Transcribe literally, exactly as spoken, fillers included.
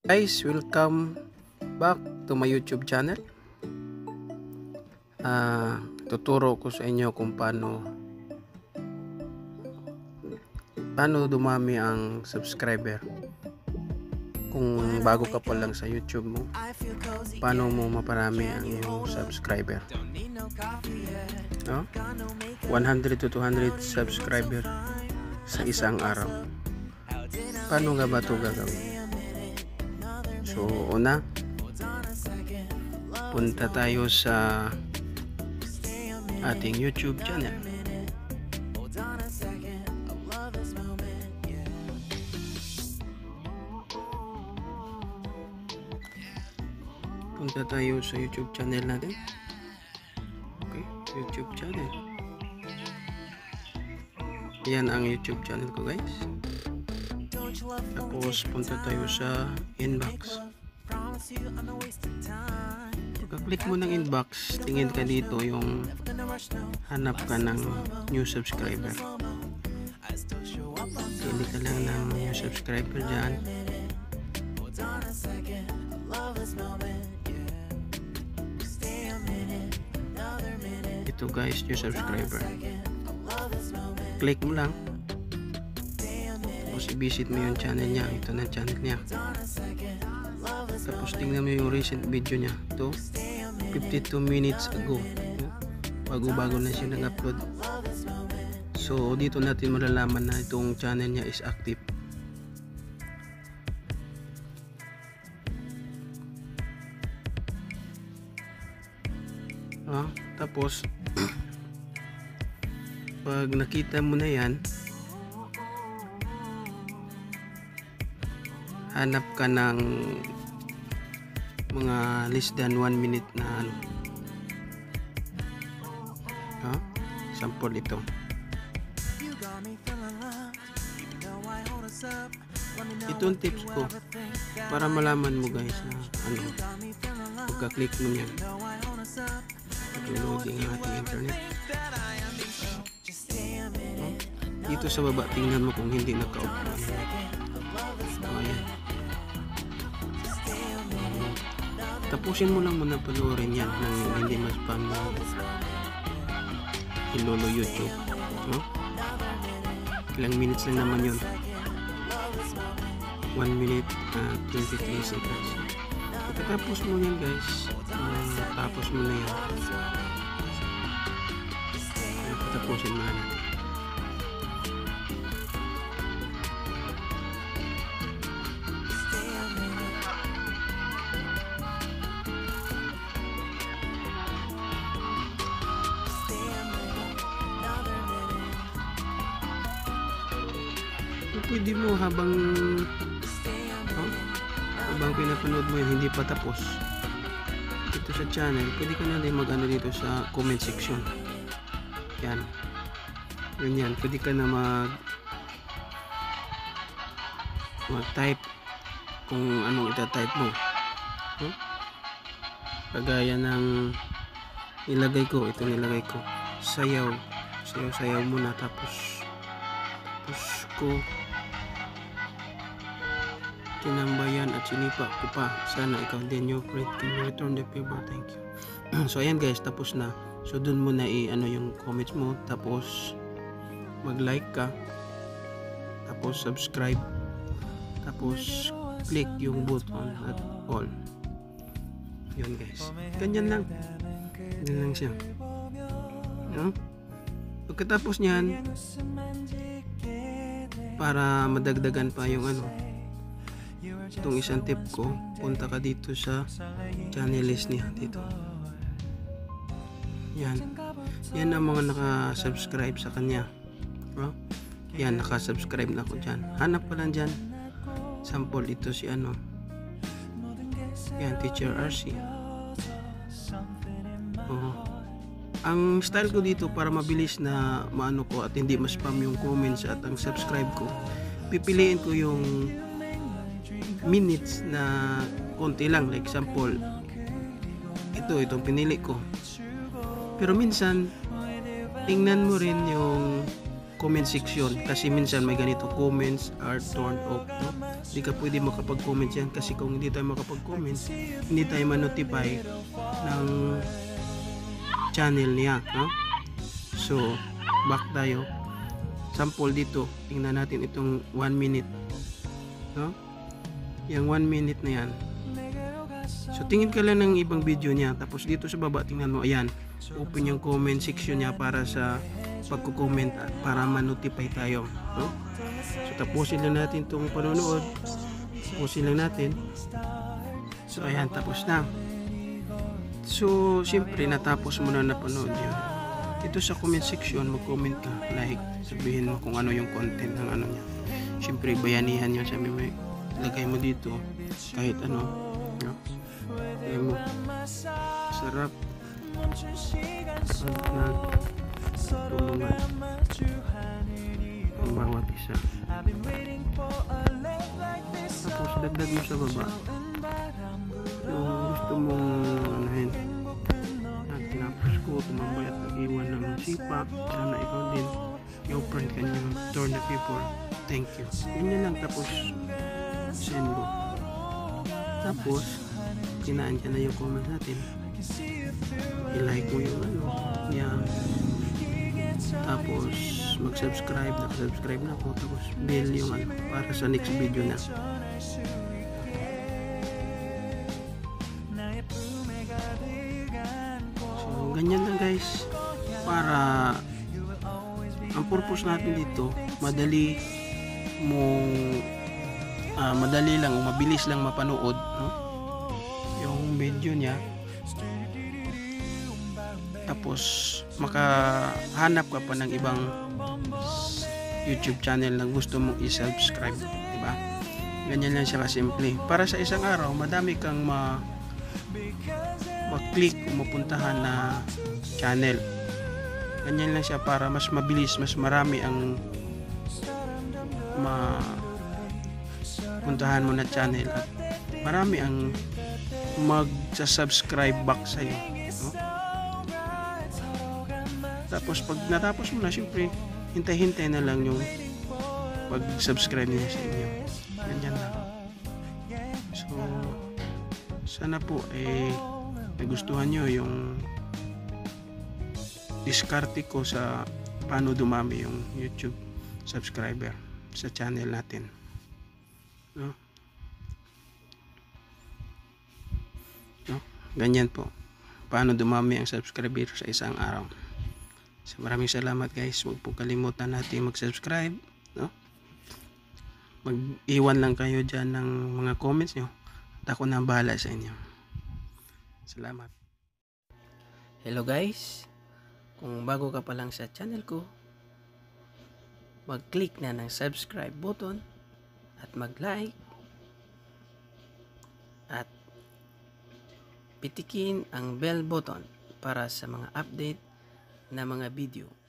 Guys, welcome back to my YouTube channel. Uh, tuturo ko sa inyo kung paano paano dumami ang subscriber. Kung bago ka pa lang sa YouTube mo, paano mo maparami ang iyong subscriber. No? one hundred to two hundred subscriber sa isang araw. Paano nga ba ito gagawin? So, una, punta tayo sa ating YouTube channel. Punta tayo sa YouTube channel natin. Okay, YouTube channel. Yan ang YouTube channel ko, guys. Tapos punta tayo sa inbox. Pagka-click mo ng inbox, tingin ka dito yung hanap ka ng new subscriber. Pili ka lang ng new subscriber dyan. Ito guys, new subscriber. Click mo lang. Tapos i-visit mo yung channel niya. Ito na channel niya. Tapos tingnan mo yung recent video niya. Ito, fifty-two minutes ago. Bago-bago na siya nag-upload. So dito natin malalaman na itong channel niya is active. Ah, tapos pag nakita mo na yan, hanap ka ng mga less than one minute na ano. Ha? Sample ito. Ito ang tips ko para malaman mo guys na ano, pagka-click mo niyan, loading ang ating internet. Dito sa baba, tingnan mo kung hindi naka-off. Ayan. Tapusin mo lang muna panoorin yan nang hindi mas spam na ilolo YouTube. No? Ilang minutes lang naman yun. one minute and twenty-three seconds. Pagkatapos mo yan guys, uh, tapos mo na yan. Tapusin mo na natin. Pwede mo habang oh, habang pinapanood mo yun, hindi pa tapos dito sa channel, pwede ka na din mag-ano dito sa comment section. Yan, yun yan, pwede ka na mag mag-type kung anong ita-type mo. oh? Kagaya ng nilagay ko, ito nilagay ko, sayaw sayaw sayaw muna, tapos tapos ko tinambayan at sinipa ko pa. Sana ikaw din your friend can return the favor. Thank you. So ayan guys, tapos na. So dun mo na i-ano yung comments mo. Tapos mag-like ka. Tapos subscribe. Tapos click yung button at all. Yun guys. Ganyan lang. Ganyan lang siya. No? Pagkatapos nyan, para madagdagan pa yung ano, itong isang tip ko, punta ka dito sa channel list niya dito. Yan. Yan ang mga naka-subscribe sa kanya. Oh? Yan, naka-subscribe na ako dyan. Hanap ka lang dyan. Sample, ito si ano. Yan, Teacher R C. Oh. Ang style ko dito para mabilis na maano ko at hindi ma-spam yung comments at ang subscribe ko, pipiliin ko yung minutes na konti lang. Like example, ito, itong pinili ko. Pero minsan, tingnan mo rin yung comment section kasi minsan may ganito, comments are turned off, no? Hindi ka pwede makapag-comment yan kasi kung hindi tayo makapag-comment, hindi tayo ma-notify ng channel niya, no? So, back tayo. Sample dito, tingnan natin itong one minute, no? Yung one minute na yan. So, tingin ka lang ng ibang video niya, tapos dito sa baba, tingnan mo, ayan, open yung comment section niya para sa pagko-comment, para ma-notify tayo, no? So, tapusin lang natin itong panonood. Tapusin lang natin. So, ayan, tapos na. So, siyempre, natapos mo na napanood yun. Dito sa comment section, mag-comment ka, like, sabihin mo kung ano yung content ng ano niya. Siyempre, bayanihan yun, sabi mo, lagay mo dito, kahit ano, no? Lagay mo, sarap, pag nagtulungan ang bawat isa. Tapos, dagdag mo sa baba, yung gusto mong, anahin, tinapos ko, tumambay at nag-iwan ng sipa, sana ikaw din your friend can you turn the people, thank you, yun lang. Tapos send mo, tapos kinaan ka na yung comment natin, i-like mo yung ano yan, tapos mag-subscribe, naka-subscribe na ako, tapos bell yung ano para sa next video na. Ganyan lang guys, para ang purpose natin dito, madali mong uh, madali lang o mabilis lang mapanood, no? Yung video niya, tapos makahanap ka pa ng ibang YouTube channel na gusto mong i-subscribe, diba? Ganyan lang siya kasimple. Para sa isang araw, madami kang ma mag-click o mapuntahan na channel. Ganyan lang siya para mas mabilis, mas marami ang mapuntahan mo na channel at marami ang mag-subscribe back sa iyo, no? Tapos pag natapos mo na, syempre hintay-hintay na lang yung pag-subscribe niya sa inyo. Ganyan lang. So, sana po eh nagustuhan nyo yung diskarte ko sa paano dumami yung YouTube subscriber sa channel natin, no? No? Ganyan po paano dumami ang subscriber sa isang araw. So, maraming salamat guys. Huwag po kalimutan natin mag-subscribe, no? Mag-iwan lang kayo dyan ng mga comments nyo at ako na bahala sa inyo. Salamat. Hello guys, kung bago ka pa lang sa channel ko, mag-click na ng subscribe button at mag-like at pitikin ang bell button para sa mga update na mga video